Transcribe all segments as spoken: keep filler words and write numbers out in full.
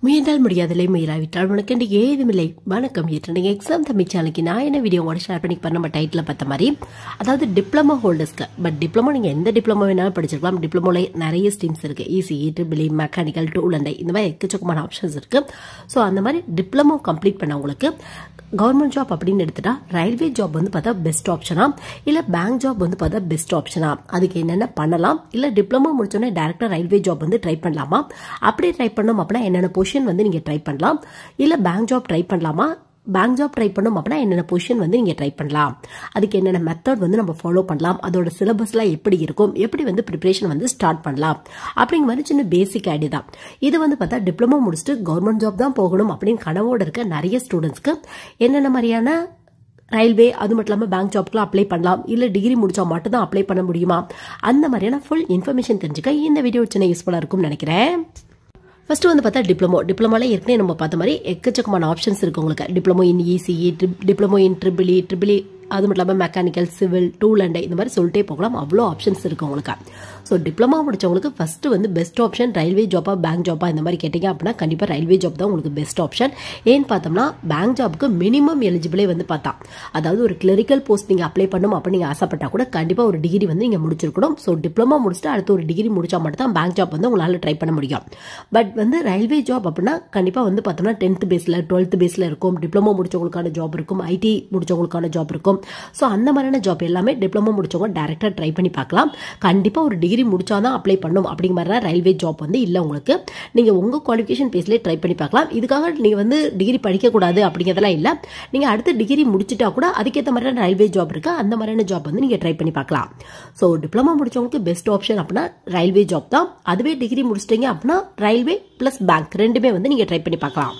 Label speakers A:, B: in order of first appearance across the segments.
A: முயன்றால் முடியாதலை முயலாவிட்டால் உனக்கு ஏதுமில்லை. வணக்கம். ஏற்ற எக்ஸாம் தமிழ் சேனலுக்கு நான் என்ன வீடியோ உங்களோட ஷேர் பண்ணி பண்ண நம்ம டைட்டில் பார்த்த மாதிரி, அதாவது டிப்ளமோ ஹோல்டர்ஸ்க்கு. பட் டிப்ளமோ நீங்கள் எந்த டிப்ளமோ வேணாலும் படிச்சிருக்கலாம். டிப்ளமோல நிறைய ஸ்ட்ரீம்ஸ் இருக்கு. ECE, triple E, mechanical, tool and இந்த மாதிரி எக்கச்சக்கமான ஆப்ஷன்ஸ் இருக்கு. ஸோ அந்த மாதிரி டிப்ளமோ கம்ப்ளீட் பண்ணவங்களுக்கு கவர்மெண்ட் ஜாப் அப்படின்னு எடுத்துட்டா ரயில்வே ஜாப் வந்து பார்த்தா பெஸ்ட் ஆப்ஷனா, இல்லை பேங்க் ஜாப் வந்து பார்த்தா பெஸ்ட் ஆப்ஷனா, அதுக்கு என்னென்ன பண்ணலாம், இல்லை டிப்ளமோ முடிச்சோடனே டேரக்டா ரயில்வே ஜாப் வந்து ட்ரை பண்ணலாமா, அப்படி ட்ரை பண்ணோம் அப்படின்னா என்னென்ன பொசிஷன் வந்து நீங்க ட்ரை பண்ணலாம், இல்லை பேங்க் ஜாப் ட்ரை பண்ணலாமா, பேங்க் ஜாப் ட்ரை பண்ணோம் அப்படின்னா என்னென்ன பொசிஷன் வந்து நீங்க ட்ரை பண்ணலாம், அதுக்கு என்னென்ன மெத்தட் வந்து நம்ம ஃபாலோ பண்ணலாம், அதோட சிலபஸ்லாம் எப்படி இருக்கும், எப்படி வந்து ப்ரிப்பரேஷன் வந்து ஸ்டார்ட் பண்ணலாம் அப்படிங்கிற மாதிரி சின்ன பேசிக் ஐடியா தான். இது வந்து பார்த்தா டிப்ளமோ முடிச்சுட்டு கவர்மெண்ட் ஜாப் தான் போகணும் அப்படின்னு கனவோட இருக்க நிறைய ஸ்டூடெண்ட்ஸ்க்கு என்னென்ன மாதிரியான ரயில்வே, அது மட்டும் இல்லாமல் பேங்க் ஜாப்க்குலாம் அப்ளை பண்ணலாம், இல்லை டிகிரி முடிச்சா மட்டும் தான் அப்ளை பண்ண முடியுமா, அந்த மாதிரியான ஃபுல் இன்ஃபர்மேஷன் தெரிஞ்சுக்க இந்த வீடியோ சின்ன யூஸ்ஃபுல்லாக இருக்கும்னு நினைக்கிறேன். ஃபர்ஸ்ட் வந்து பார்த்தா டிப்ளமோ டிப்ளமோல ஏற்கனவே நம்ம பார்த்த மாதிரி எக்கச்சக்கமான ஆப்ஷன்ஸ் இருக்கு உங்களுக்கு. Diploma in ECE, diploma in triple E, triple E அது மட்டும் இல்லாமல் மெக்கானிக்கல், சிவில், டூல் அண்ட் இந்த மாதிரி சொல்லிட்டே போகலாம். அவ்வளோ ஆப்ஷன்ஸ் இருக்கு உங்களுக்கு. ஸோ டிப்ளமோ முடிச்சவங்களுக்கு ஃபர்ஸ்ட் வந்து பெஸ்ட் ஆப்ஷன் ரயில்வே ஜாப்பா பேங்க் ஜாப்பா இந்த மாதிரி கேட்டீங்க அப்படின்னா கண்டிப்பாக ரயில்வே ஜாப் தான் உங்களுக்கு பெஸ்ட் ஆப்ஷன். ஏன்னு பார்த்தோம்னா பேங்க் ஜாப்க்கு மினிமம் எலிஜிபிளே வந்து பார்த்தா, அதாவது ஒரு கிளரிக்கல் போஸ்ட் நீங்கள் அப்ளை பண்ணணும் அப்படின்னு நீங்கள் ஆசைப்பட்டா கூட கண்டிப்பாக ஒரு டிகிரி வந்து நீங்கள் முடிச்சிருக்கணும். ஸோ டிப்ளமோ முடிச்சுட்டு அடுத்து ஒரு டிகிரி முடிச்சா மட்டும் தான் பேங்க் ஜாப் வந்து உங்களால் ட்ரை பண்ண முடியும். பட் வந்து ரயில்வே ஜாப் அப்படின்னா கண்டிப்பாக வந்து பார்த்தோம்னா டென்த் பேஸில் டுவெல்த் பேஸில் இருக்கும். டிப்ளமோ முடிச்சவங்களுக்கான ஜாப் இருக்கும், ஐடி முடிச்சவங்களுக்கான ஜாப் இருக்கும். ஸோ அந்த மாதிரியான ஜாப் எல்லாமே டிப்ளமோ முடிச்சவங்க டேரக்டா ட்ரை பண்ணி பார்க்கலாம். கண்டிப்பாக ஒரு டிகிரி முடிச்சாதான் அப்ளை பண்ணும் அப்படிங்கிற மாதிரி ரயில்வே ஜாப் வந்து இல்லை உங்களுக்கு. நீங்கள் உங்கள் குவாலிஃபிகேஷன் பேஸ்லேயே ட்ரை பண்ணி பார்க்கலாம். இதுக்காக நீங்கள் வந்து டிகிரி படிக்கக்கூடாது அப்படிங்கிறதெல்லாம் இல்லை. நீங்கள் அடுத்த டிகிரி முடிச்சுட்டா கூட அதுக்கேற்ற மாதிரியான ரயில்வே ஜாப் இருக்கு. அந்த மாதிரியான ஜாப் வந்து நீங்கள் ட்ரை பண்ணி பார்க்கலாம். ஸோ டிப்ளமோ முடிச்சவங்களுக்கு பெஸ்ட் ஆப்ஷன் அப்படின்னா ரயில்வே ஜாப் தான். அதுவே டிகிரி முடிச்சிட்டீங்க அப்படின்னா ரயில்வே பிளஸ் பேங்க் ரெண்டுமே வந்து நீங்கள் ட்ரை பண்ணி பார்க்கலாம்.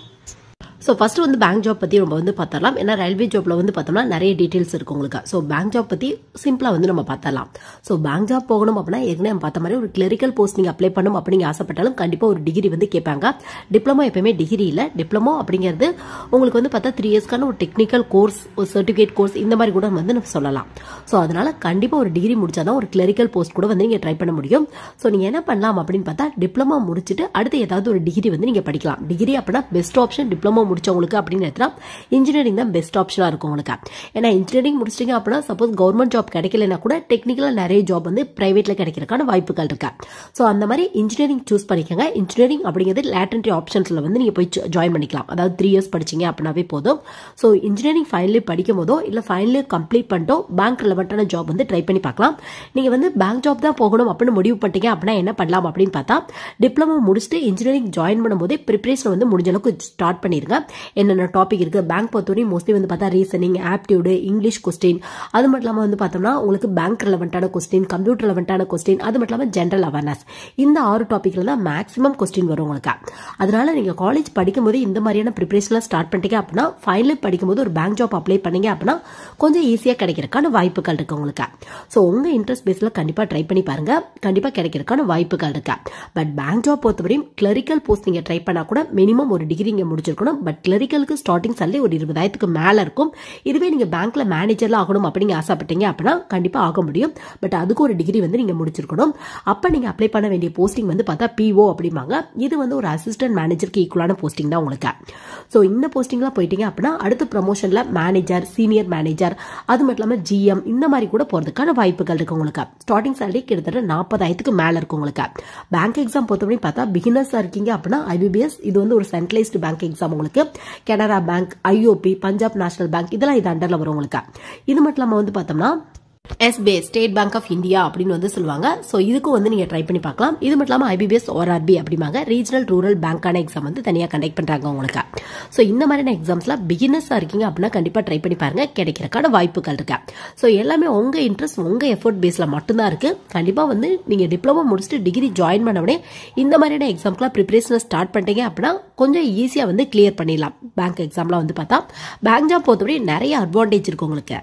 A: ஸோ ஃபர்ஸ்ட் வந்து பேங்க் ஜாப் பற்றி நம்ம வந்து பார்த்தரலாம். ஏன்னா ரயில்வே ஜாப்ல வந்து பார்த்தோம்னா நிறைய டீட்டெயில்ஸ் இருக்கு உங்களுக்கு. ஸோ பேங்க் ஜாப் பற்றி சிம்பிளாக வந்து நம்ம பார்த்தரலாம். ஸோ பேங்க் ஜாப் போகணும் அப்படின்னா ஏற்கனவே நம்ம பார்த்த மாதிரி ஒரு கிளரிக்கல் போஸ்ட் நீங்கள் அப்ளை பண்ணணும் அப்படிங்க ஆசைப்பட்டாலும் கண்டிப்பாக ஒரு டிகிரி வந்து கேட்பாங்க. டிப்ளமோ எப்பயுமே டிகிரி இல்லை. டிப்ளமோ அப்படிங்கிறது உங்களுக்கு வந்து பார்த்தா த்ரீ இயர்ஸ்க்கான ஒரு டெக்னிக்கல் கோர்ஸ், ஒரு சர்டிஃபிகேட் கோர்ஸ் இந்த மாதிரி கூட வந்து நம்ம சொல்லலாம். ஸோ அதனால கண்டிப்பாக ஒரு டிகிரி முடிச்சாதான் ஒரு கிளரிக்கல் போஸ்ட் கூட வந்து நீங்கள் ட்ரை பண்ண முடியும். ஸோ நீங்கள் என்ன பண்ணலாம் அப்படின்னு பார்த்தா டிப்ளமோ முடிச்சுட்டு அடுத்து ஏதாவது ஒரு டிகிரி வந்து நீங்கள் படிக்கலாம். டிகிரி அப்படின்னா பெஸ்ட் ஆப்ஷன் டிப்ளமோ முடிச்சவங்களுக்கு அப்படின்னு எடுத்தா இன்ஜினியரிங் தான் பெஸ்ட் ஆப்ஷனா இருக்கும் உங்களுக்கு. ஏன்னா இன்ஜினியரிங் முடிச்சிட்டீங்க அப்படின்னா சப்போஸ் கவர்மெண்ட் ஜாப் கிடைக்கலனா கூட டெக்னிக்கலா நிறைய ஜாப் வந்து பிரைவேட்ல கிடைக்கிறதுக்கான வாய்ப்புகள் இருக்கு. ஸோ அந்த மாதிரி இன்ஜினியரிங் சூஸ் பண்ணிக்கோங்க. இன்ஜினியரிங் அப்படிங்கிறது லேட்டன்ட்ரி ஆப்ஷன்ஸ்ல வந்து நீங்க போய் ஜாயின் பண்ணிக்கலாம். அதாவது த்ரீ இயர்ஸ் படிச்சீங்க அப்படின்னாவே போதும். ஸோ இன்ஜினியரிங் ஃபைனல் இயர் படிக்கும் போதோ இல்ல ஃபைனல் இயர் கம்ப்ளீட் பண்ணிட்டோ பேங்க் ரிலவெண்டான ஜாப் வந்து ட்ரை பண்ணி பார்க்கலாம். நீங்க வந்து பேங்க் ஜாப் தான் போகணும் அப்படின்னு முடிவு பண்ணிட்டீங்க அப்படின்னா என்ன பண்ணலாம் அப்படின்னு பார்த்தா டிப்ளமோ முடிச்சுட்டு இன்ஜினியரிங் ஜாயின் பண்ணும்போதே ப்ரிப்பரேஷன் வந்து முடிஞ்ச அளவுக்கு ஸ்டார்ட் பண்ணிருங்க. என்னென்ன டாபிக் இருக்கு பேங்க் பொறுத்தவரை மோஸ்ட்லி வந்து பார்த்தா ரீசனிங், ஆப்டியூடு, இங்கிலீஷ் கொஸ்டின், அது மட்டும் இல்லாமல் வந்து பார்த்தோம்னா உங்களுக்கு பேங்க் ரெலவெண்டான கொஸ்டின், கம்ப்யூட்டர் ரெலவெண்டான கொஸ்டின், அது மட்டும் இல்லாமல் ஜென்ரல் அவேர்னஸ், இந்த ஆறு டாபிக்ல தான் மேக்ஸிமம் கொஸ்டின் வரும் உங்களுக்கு. அதனால நீங்க காலேஜ் படிக்கும் போது இந்த மாதிரியான ப்ரிப்பரேஷன்லாம் ஸ்டார்ட் பண்ணிட்டீங்க அப்படின்னா ஃபைனல் படிக்கும் போது ஒரு பேங்க் ஜாப் அப்ளை பண்ணீங்க அப்படின்னா கொஞ்சம் ஈஸியா கிடைக்கிறதுக்கான வாய்ப்புகள் இருக்கு உங்களுக்கு. ஸோ உங்க இன்ட்ரெஸ்ட் பேஸ்ல கண்டிப்பா ட்ரை பண்ணி பாருங்க. கண்டிப்பா கிடைக்கிறதுக்கான வாய்ப்புகள் இருக்கு. பட் பேங்க் ஜாப் பொறுத்தவரையும் கிளரிக்கல் போஸ்ட் நீங்க ட்ரை பண்ணா கூட மினிமம் ஒரு டிகிரி நீங்க முடிச்சிருக்கணும். பட் கிளரிக்கலுக்கு ஸ்டார்டிங் சேலரி ஒரு இருபதாயிரத்துக்கு மேல இருக்கும். இதுவே நீங்க பேங்க்ல மேனேஜர்ல ஆகணும் அப்படின்னு ஆசைப்பட்டீங்க அப்படின்னா கண்டிப்பா ஆக முடியும். பட் அதுக்கு ஒரு டிகிரி வந்து நீங்க முடிச்சிருக்கணும். அப்ப நீங்க அப்ளை பண்ண வேண்டிய போஸ்டிங் வந்து பார்த்தா பிஓ அப்படிம்பாங்க. இது வந்து ஒரு அசிஸ்டன்ட் மேனேஜருக்கு ஈக்குவலான போஸ்டிங் தான் உங்களுக்கு. ஸோ இந்த போஸ்டிங்லாம் போயிட்டீங்க அப்படின்னா அடுத்த ப்ரமோஷன்ல மேனேஜர், சீனியர் மேனேஜர், அது மட்டும் இல்லாமல் ஜிஎம் இந்த மாதிரி கூட போறதுக்கான வாய்ப்புகள் இருக்கு உங்களுக்கு. ஸ்டார்டிங் சேலரி கிட்டத்தட்ட நாற்பதாயிரத்துக்கு மேல இருக்கு உங்களுக்கு. பேங்க் எக்ஸாம் பொறுத்தவரை பார்த்தா பிகினர்ஸா இருக்கீங்க அப்படின்னா ஐபிபிஎஸ் இது வந்து ஒரு சென்ட்ரலைஸ்டு பேங்க் எக்ஸாம் உங்களுக்கு. Canara bank, IOB, Punjab national bank இதெல்லாம் இது அண்டர்ல வரும் உங்களுக்கு. இது மட்டும் இல்லாம வந்து பார்த்தோம்னா SBI, state bank of India அப்படின்னு வந்து சொல்லுவாங்க. சோ இதுக்கும் வந்து நீங்க ட்ரை பண்ணி பார்க்கலாம். இது மட்டும் இல்லாம ஐபிபிஎஸ், ஓஆர்பி அப்படிமாங்க ரீஜனல் ரூரல் பேங்கான எக்ஸாம் வந்து தனியா கண்டக்ட் பண்றாங்க உங்களுக்கு. சோ இந்த மாதிரியான எக்ஸாம்ஸ்ல பிகினர்ஸா இருக்கீங்க அப்படின்னா கண்டிப்பா ட்ரை பண்ணி பாருங்க. கிடைக்கிறதுக்கான வாய்ப்புகள் இருக்கு. சோ எல்லாமே உங்க இன்ட்ரெஸ்ட், உங்க எஃபோர்ட் பேஸ்ல மட்டும்தான் இருக்கு. கண்டிப்பா வந்து நீங்க டிப்ளமோ முடிச்சுட்டு டிகிரி ஜாயின் பண்ண உடனே இந்த மாதிரியான எக்ஸாம்க்குலாம் ப்ரிப்பரேஷன் ஸ்டார்ட் பண்ணிட்டீங்க அப்படின்னா கொஞ்சம் ஈஸியா வந்து கிளியர் பண்ணிடலாம். பேங்க் எக்ஸாம்லாம் வந்து பார்த்தா பேங்க் ஜாப் பொறுத்தவரை நிறைய அட்வான்டேஜ் இருக்கு உங்களுக்கு.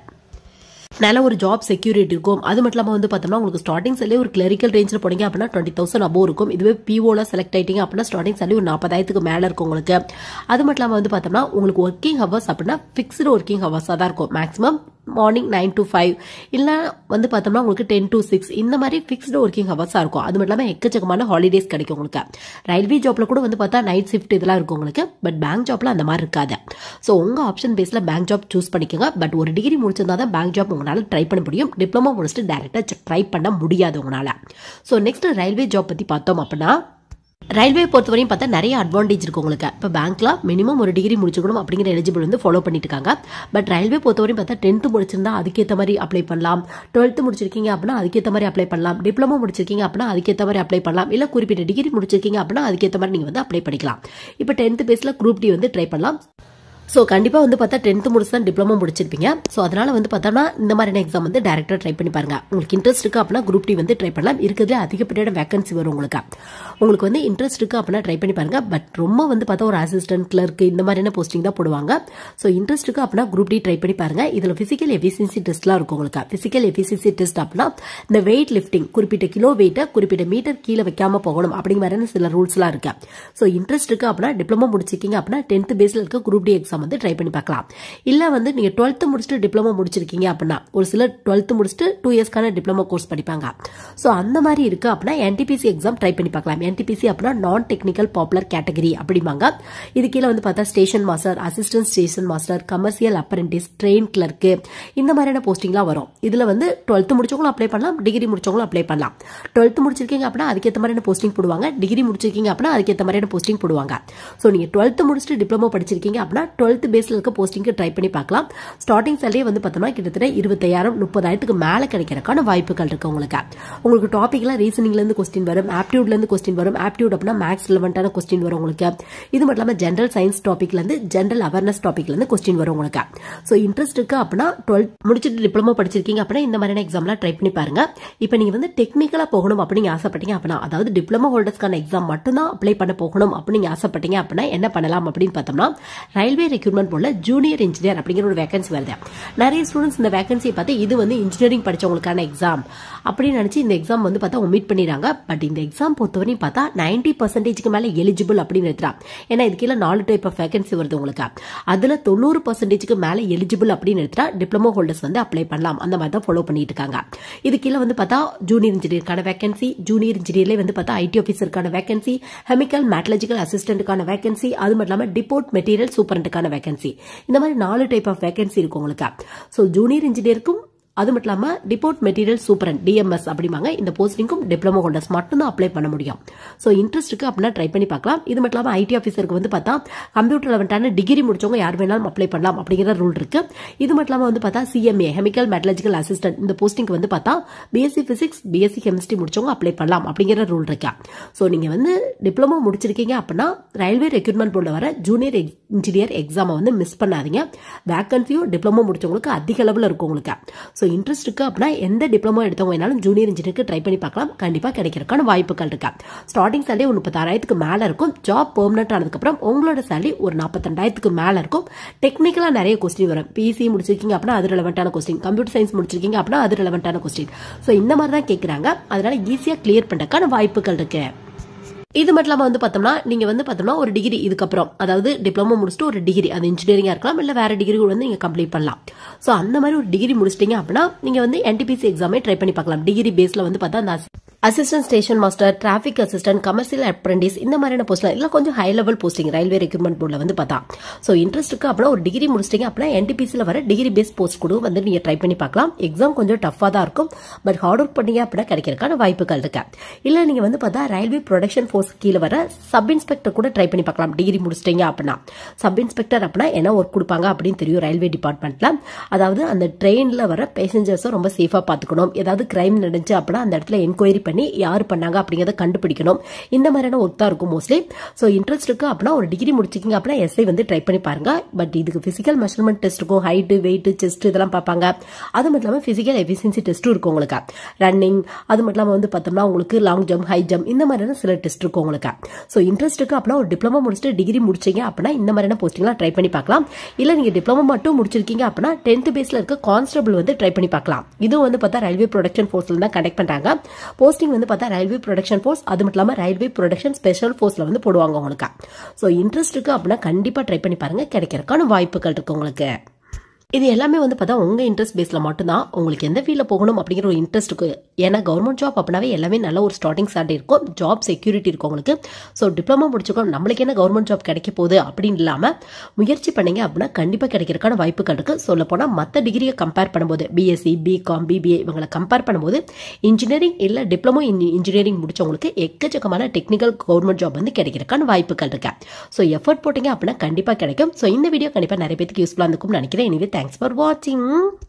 A: நல்ல ஒரு ஜாப் செக்யூரிட்டி இருக்கும். அது மட்டும் இல்லாமல் வந்து பார்த்தோம்னா உங்களுக்கு ஸ்டார்டிங் சேலரி ஒரு கிளரிக்கல் ரேஞ்சில் போனீங்க அப்படின்னா டுவெண்ட்டி தௌசண்ட் அபோவ் இருக்கும். இதுவே பிஓல செலக்ட் ஆயிட்டீங்க அப்படின்னா ஸ்டார்டிங் சேலரி ஒரு நாற்பதாயிரத்துக்கு மேலே இருக்கும் உங்களுக்கு. அது மட்டும் இல்லாமல் வந்து பார்த்தோம்னா உங்களுக்கு ஒர்க்கிங் ஹவர்ஸ் அப்படின்னா ஃபிக்ஸ்டு ஒர்க்கிங் ஹவர்ஸாக தான் இருக்கும். Maximum morning nine to five இல்லை வந்து பார்த்தோம்னா உங்களுக்கு டென் டு சிக்ஸ் இந்த மாதிரி ஃபிக்ஸ்டு ஒர்க்கிங் ஹவர்ஸாக இருக்கும். அது மட்டும் இல்லாமல் எக்கச்சக்கமான ஹாலிடேஸ் கிடைக்கும் உங்களுக்கு. ரயில்வே ஜாப்ல கூட வந்து பார்த்தா நைட் ஷிஃப்ட் இதெல்லாம் இருக்கும் உங்களுக்கு. பட் பேங்க் ஜாப்ல அந்த மாதிரி இருக்காது. ஸோ உங்கள் ஆப்ஷன் பேஸில் பேங்க் ஜாப் சூஸ் பண்ணிக்கோங்க. பட் ஒரு டிகிரி முடிச்சிருந்தா தான் பேங்க் ஜாப் உங்களால் ட்ரை பண்ண முடியும். டிப்ளமோ முடிச்சுட்டு டேரெக்டாக ட்ரை பண்ண முடியாது உங்களால். ஸோ நெக்ஸ்ட் ரயில்வே ஜாப் பற்றி பார்த்தோம் அப்படின்னா ரயில்வே பொறுத்தவரையும் பார்த்தா நிறைய அட்வான்டேஜ் இருக்கு உங்களுக்கு. இப்போ பேங்க்ல மினிமம் ஒரு டிகிரி முடிச்சுக்கணும் அப்படிங்கிற எலிஜிபிள் வந்து ஃபாலோ பண்ணிட்டு இருக்காங்க. பட் ரயில்வே பொறுத்தவரையும் பார்த்தா டென்த்து முடிச்சிருந்தா அதுக்கேற்ற மாதிரி அப்ளை பண்ணலாம். டுவெல்த்து முடிச்சிருக்கீங்க அப்படின்னா அதுக்கேற்ற மாதிரி அப்ளை பண்ணலாம். டிப்ளமோ முடிச்சிருக்கீங்க அப்படின்னா அதுக்கேற்ற மாதிரி அப்ளை பண்ணலாம். இல்லை குறிப்பிட்ட டிகிரி முடிச்சிருக்கீங்க அப்படின்னா அதுக்கேற்ற மாதிரி நீங்கள் வந்து அப்ளை பண்ணிக்கலாம். இப்போ டென்த்து பேஸில் குரூப் டி வந்து ட்ரை பண்ணலாம். ஸோ கண்டிப்பாக வந்து பார்த்தா டென்த்து முடிச்சு தான் டிப்ளமோ முடிச்சிருப்பீங்க. ஸோ அதனால் வந்து பார்த்தோம்னா இந்த மாதிரியான எக்ஸாம் வந்து டேரெக்டாக ட்ரை பண்ணி பாருங்க. உங்களுக்கு இன்ட்ரெஸ்ட் இருக்குது அப்படின்னா குரூப் டி வந்து ட்ரை பண்ணலாம். இருக்கிறதுல அதிகப்படியான வேகன்சி வரும் உங்களுக்கு. உங்களுக்கு வந்து இன்ட்ரெஸ்ட் இருக்குது அப்படின்னா ட்ரை பண்ணி பாருங்க. பட் ரொம்ப வந்து பார்த்தா ஒரு அசிஸ்டன்ட் கிளர்க் இந்த மாதிரியான போஸ்டிங் தான் போடுவாங்க. ஸோ இன்ட்ரெஸ்ட் இருக்குது அப்படின்னா குரூப் டி ட்ரை பண்ணி பாருங்க. இதில் ஃபிசிக்கல் எஃபிஷியன்சி டெஸ்ட்லாம் இருக்கும் உங்களுக்கு. ஃபிசிக்கல் எஃபிஷியன்சி டெஸ்ட் அப்படின்னா இந்த வெயிட் லிஃப்டிங் குறிப்பிட்ட கிலோ வெயிட்டை குறிப்பிட்ட மீட்டர் கீழே வைக்காம போகணும் அப்படிங்கிற மாதிரியான சில ரூல்ஸ்லாம் இருக்கு. ஸோ இன்ட்ரெஸ்ட் இருக்குது அப்படின்னா டிப்ளமோ முடிச்சிருக்கீங்க அப்படின்னா டென்த் பேஸில் இருக்க குரூப் டி எக்ஸாம் வந்து ட்ரை பண்ணி பார்க்கலாம். இல்ல வந்து நீங்க டுவெல்த் முடிச்சுட்டு டிப்ளமோ முடிச்சிருக்கீங்க அப்படின்னா ஒரு சிலர் டுவெல்த் முடிச்சுட்டு டூ இயர்ஸ்க்கான டிப்ளமோ கோர்ஸ் படிப்பாங்க. ஸோ அந்த மாதிரி இருக்கு அப்படின்னா என்டிபிசி எக்ஸாம் ட்ரை பண்ணி பார்க்கலாம். என்டிபிசி அப்படின்னா நான் டெக்னிக்கல் பாப்புலர் கேட்டகரி அப்படிம்பாங்க. இது கீழே வந்து பார்த்தா station master, assistant station master, commercial apprentice, train clerk இந்த மாதிரியான போஸ்டிங்லாம் வரும். இதுல வந்து டுவெல்த் முடிச்சவங்களும் அப்ளை பண்ணலாம், டிகிரி முடிச்சவங்களும் அப்ளை பண்ணலாம். டுவெல்த் முடிச்சிருக்கீங்க அப்படின்னா அதுக்கேற்ற மாதிரியான போஸ்டிங் போடுவாங்க. டிகிரி முடிச்சிருக்கீங்க அப்படின்னா அதுக்கேற்ற மாதிரியான போஸ்டிங் போடுவாங்க. ஸோ நீங்க டுவெல்த் முடிச்சுட்டு டிப்ளமோ படிச்சிருக்கீங்க அப்படின்னா டுவெல்த் பேஸ்ல இருக்க போஸ்டிங்க்கு ட்ரை பண்ணி பார்க்கலாம். ஸ்டார்டிங் சேலரி வந்து பார்த்தோம்னா கிட்டத்தட்ட இருபத்தாயிரம் முப்பதாயிரத்துக்கு மேல கிடைக்கிறதுக்கான வாய்ப்புகள் இருக்கு உங்களுக்கு. உங்களுக்கு டாபிக்ல ரீசனிங்ல இருந்து கொஸ்டின் வரும், ஆப்டியூட்ல இருந்து கொஸ்டின் வரும். ஆப்டியூட் அப்படின்னா மேக்ஸ் ரிலவென்ட்டான கொஸ்டின் வரும் உங்களுக்கு. இது மட்டும் இல்லாம ஜெனரல் சயின்ஸ் டாபிக்ல இருந்து ஜெனரல் அவேர்னஸ் டாபிக்ல இருந்து கொஸ்டின் வரும் உங்களுக்கு. ஸோ இன்ட்ரெஸ்ட் இருக்கு அப்படின்னா டுவெல்த் முடிச்சுட்டு டிப்ளமோ படிச்சிருக்கீங்க அப்படின்னா இந்த மாதிரியான எக்ஸாம்லாம் ட்ரை பண்ணி பாருங்க. இப்போ நீங்க வந்து டெக்னிக்கலா போகணும் அப்படின்னு ஆசைப்பட்டீங்க அப்படின்னா அதாவது டிப்ளமோ ஹோல்டர்ஸ்க்கான எக்ஸாம் மட்டும் தான் அப்ளை பண்ண போகணும் அப்படின்னு ஆசைப்பட்டீங்க அப்படின்னா என்ன பண்ணலாம் அப்படின்னு பார்த்தோம்னா ரயில்வே ரெக்ரூட்மெண்ட் போர்ட்ல ஜூனியர் இன்ஜினியர் அப்படிங்கிற ஒரு வேகன்சி வருது. நிறைய ஸ்டூடெண்ட்ஸ் இந்த வேகன்சியை பார்த்து இது வந்து இன்ஜினியரிங் படிச்சவங்களுக்கான எக்ஸாம் அப்படின்னு நினைச்சு இந்த எக்ஸாம் வந்து பார்த்தா ஒமிட் பண்ணிடுறாங்க. பட் இந்த எக்ஸாம் பொறுத்தவரையும் பார்த்தா நைன்டி பர்சன்டேஜ்க்கு மேல எலிஜிபிள் அப்படின்னு எடுத்துறான். ஏன்னா இது கீழே நாலு டைப் ஆஃப் வேகன்சி வருது உங்களுக்கு. அதுல தொண்ணூறு பர்சன்டேஜ்க்கு மேல எலிஜிபிள் அப்படின்னு எடுத்தா டிப்ளமோ ஹோல்டர்ஸ் வந்து அப்ளை பண்ணலாம். அந்த மாதிரி தான் ஃபாலோ பண்ணிட்டு இருக்காங்க. இது கீழே வந்து பார்த்தா ஜூனியர் இன்ஜினியருக்கான வேகன்சி, ஜூனியர் இன்ஜினியர்லேயே வந்து பார்த்தா ஐடி ஆஃபீஸருக்கான வேகன்சி, கெமிக்கல் மெட்டலர்ஜிக்கல் அசிஸ்டன்ட்டுக்கான வேகன்சி, அது மட்டும் இல்லாமல் டிபோர்ட் மெட்டீரியல் சூப்பரண்ட்டுக்கான வேகன்சி. இந்த மாதிரி நாலு டைப் ஆஃப் வேகன்சி இருக்கும் உங்களுக்கு. ஸோ ஜூனியர் இன்ஜினியருக்கும் அது மட்டும் இல்லாம டிபோர்ட் மெட்டீரியல் சூப்பரண்ட் டிஎம்எஸ் அப்படிமாங்க இந்த போஸ்டிங்கும் டிப்ளமோ ஹோல்டர்ஸ் மட்டும் தான் அப்ளை பண்ண முடியும். ஸோ இன்ட்ரெஸ்ட் இருக்கு அப்படின்னா ட்ரை பண்ணி பார்க்கலாம். இது மட்டும் இல்லாமல் ஐடி ஆஃபீஸருக்கு வந்து பார்த்தா கம்ப்யூட்டர் லெவன்ட்டான டிகிரி முடிச்சவங்க யார் வேணாலும் அப்ளை பண்ணலாம் அப்படிங்கிற ரூல் இருக்கு. இது மட்டும் இல்லாமல் வந்து பார்த்தா சிஎம்ஏ கெமிக்கல் மெட்டலர்ஜிக்கல் அசிஸ்டன்ட் இந்த போஸ்டிங்க்கு வந்து பார்த்தா பிஎஸ்சி பிசிக்ஸ் பிஎஸ்சி கெமிஸ்ட்ரி முடிச்சவங்க அப்ளை பண்ணலாம் அப்படிங்கிற ரூல் இருக்கு. ஸோ நீங்க வந்து டிப்ளமோ முடிச்சிருக்கீங்க அப்படின்னா ரயில்வே ரெக்ரூட்மெண்ட் போர்டில் வர ஜூனியர் இன்ஜினியர் எக்ஸாமை வந்து மிஸ் பண்ணாதீங்க. வேகன்சியும் டிப்ளமோ முடிச்சவங்களுக்கு அதிக அளவில் இருக்கும் உங்களுக்கு. ஸோ இன்ட்ரெஸ்ட் இருக்கு அப்படின்னா எந்த டிப்ளமோ எடுத்தவங்க வேணாலும் ஜூனியர் இன்ஜினியருக்கு ட்ரை பண்ணி பார்க்கலாம். கண்டிப்பா கிடைக்கிறதுக்கான வாய்ப்புகள் இருக்கு. ஸ்டார்டிங் சேலரி ஒரு முப்பத்தாறாயிரத்துக்கு மேல இருக்கும். ஜாப் பெர்மனன்ட் ஆனதுக்கு அப்புறம் உங்களோட சேலரி ஒரு நாற்பத்தி ரெண்டாயிரத்துக்கு மேல இருக்கும். டெக்னிக்கலா நிறைய கொஸ்டின் வரும். பிசி முடிச்சிருக்கீங்க அப்படின்னா அது ரெலவென்ட்டான கொஸ்டின், கம்ப்யூட்டர் சயின்ஸ் முடிச்சிருக்கீங்க அப்படின்னா அது ரெலவென்ட்டான கொஸ்டின். ஸோ இந்த மாதிரி தான் கேட்கறாங்க. அதனால ஈஸியா கிளியர் பண்றதுக்கான வாய்ப்புகள் இருக்கு. இது மட்டும் இல்லாம வந்து பார்த்தோம்னா நீங்க வந்து பார்த்தோம்னா ஒரு டிகிரி இதுக்கப்புறம் அதாவது டிப்ளமோ முடிச்சுட்டு ஒரு டிகிரி அது இன்ஜினியரிங்கா இருக்கலாம் இல்ல வேற டிகிரி வந்து நீங்க கம்ப்ளீட் பண்ணலாம். ஸோ அந்த மாதிரி ஒரு டிகிரி முடிச்சிட்டீங்க அப்படின்னா நீங்க வந்து என்டிபிசி எக்ஸாமே ட்ரை பண்ணி பார்க்கலாம். டிகிரி பேஸ்ல வந்து பார்த்தா அந்த assistant station master, traffic assistant, commercial apprentice இந்த மாதிரியான போஸ்ட்ல இல்ல கொஞ்சம் high level posting railway recruitment போர்ட்ல வந்து பார்த்தா. ஸோ இன்ட்ரெஸ்ட் இருக்கு அப்படின்னா ஒரு டிகிரி முடிச்சிட்டீங்க அப்படின்னா என்டிபிசியில் வர டிகிரி பேஸ் போஸ்ட் கூட வந்து நீங்க ட்ரை பண்ணி பார்க்கலாம். எக்ஸாம் கொஞ்சம் டஃபா தான் இருக்கும். பட் ஹார்ட் ஒர்க் பண்ணீங்க அப்படின்னா கிடைக்கிறதுக்கான வாய்ப்புகள் இருக்கு. இல்ல நீங்க வந்து பார்த்தா ரயில்வே ப்ரொடக்ஷன் ஃபோர்ஸ் கீழே வர சப் இன்ஸ்பெக்டர் கூட ட்ரை பண்ணி பார்க்கலாம். டிகிரி முடிச்சிட்டீங்க அப்படின்னா சப் இன்ஸ்பெக்டர் அப்படின்னா என்ன ஒர்க் கொடுப்பாங்க அப்படின்னு தெரியும் ரயில்வே டிபார்ட்மெண்ட்ல. அதாவது அந்த ட்ரெயின்ல வர பேசஞ்சர்ஸை ரொம்ப சேஃபா பார்த்துக்கணும். ஏதாவது கிரைம் நடந்துச்சு அப்படின்னா அந்த இடத்துல என்கொயரி பண்ணி யார் பண்ணாங்க அப்படிங்கறத கண்டுபிடிக்கணும். இந்த மாதிரியான ஒர்க் தான் இருக்கும் மோஸ்ட்லி. ஸோ இன்ட்ரெஸ்ட் இருக்கு அப்படின்னா ஒரு டிகிரி முடிச்சிருக்கீங்க அப்படின்னா எஸ்ஐ வந்து ட்ரை பண்ணி பாருங்க. பட் இதுக்கு பிசிக்கல் மெஷர்மெண்ட் டெஸ்ட் இருக்கும். ஹைட், வெயிட், செஸ்ட் இதெல்லாம் பார்ப்பாங்க. அது மட்டும் இல்லாமல் பிசிக்கல் எஃபிஷியன்சி டெஸ்ட்டும் இருக்கும் உங்களுக்கு. ரன்னிங் அது மட்டும் இல்லாமல் வந்து பார்த்தோம்னா உங்களுக்கு லாங் ஜம்ப், ஹை ஜம்ப் இந்த மாதிரியான சில டெஸ்ட் இருக்கும் உங்களுக்கு. ஸோ இன்ட்ரெஸ்ட் இருக்கு அப்படின்னா ஒரு டிப்ளமோ முடிச்சுட்டு டிகிரி முடிச்சீங்க அப்படின்னா இந்த மாதிரியான போஸ்டிங்லாம் ட்ரை பண்ணி பார்க்கலாம். இல்ல நீங்க டிப்ளமோ மட்டும் முடிச்சிருக்கீங்க அப்படின்னா டென்த் பேஸ்ல இருக்க கான்ஸ்டபிள் வந்து ட்ரை பண்ணி பார்க்கலாம். இது வந்து பார்த்தா ரயில்வே ப்ரொடக்ஷன் ஃபோர்ஸ்ல தான் கண்டக்ட் பண்றாங்க. போஸ்டிங் வந்து பார்த்தா ரயில்வே ப்ரொடக்ஷன் ஃபோர்ஸ் அது மட்டும் இல்லாமல் ரயில்வே ப்ரொடக்ஷன் ஸ்பெஷல் ஃபோர்ஸ்ல வந்து போடுவாங்க உங்களுக்கு. ஸோ இன்ட்ரெஸ்ட் இருக்கு அப்படின்னா கண்டிப்பா ட்ரை பண்ணி பாருங்க. கிடைக்கிறதுக்கான வாய்ப்புகள் இருக்கு உங்களுக்கு. இது எல்லாமே வந்து பார்த்தா உங்கள் இன்ட்ரெஸ்ட் பேஸில் மட்டும்தான். உங்களுக்கு எந்த ஃபீல்டில் போகணும் அப்படிங்கிற ஒரு இன்ட்ரெஸ்ட் இருக்குது. ஏன்னா கவர்மெண்ட் ஜாப் அப்படின்னாவே எல்லாமே நல்ல ஒரு ஸ்டார்டிங் சாலரி இருக்கும், ஜாப் செக்யூரிட்டி இருக்கும் உங்களுக்கு. ஸோ டிப்ளமோ முடிச்சுக்கோம், நம்மளுக்கு என்ன கவர்மெண்ட் ஜாப் கிடைக்க போகுது அப்படின்னு இல்லாமல் முயற்சி பண்ணீங்க அப்படின்னா கண்டிப்பாக கிடைக்கிறதுக்கான வாய்ப்புகள் இருக்குது. சொல்ல போனால் மற்ற டிகிரியை கம்பேர் பண்ணும்போது பிஎஸ்சி, பிகாம், பிபிஏ இவங்களை கம்பேர் பண்ணும்போது இன்ஜினியரிங் இல்லை டிப்ளமோ இன் இன்ஜினியரிங் முடிச்சவங்களுக்கு எக்கச்சக்கமான டெக்னிக்கல் கவர்மெண்ட் ஜாப் வந்து கிடைக்கிறதுக்கான வாய்ப்புகள் இருக்கு. ஸோ எஃபர்ட் போட்டிங்க அப்படின்னா கண்டிப்பாக கிடைக்கும். ஸோ இந்த வீடியோ கண்டிப்பாக நிறைய பேருக்கு யூஸ்ஃபுல்லாக இருக்கும்னு நினைக்கிறேன். எனவே தேங்க்ஸ் ஃபார் வாட்சிங்.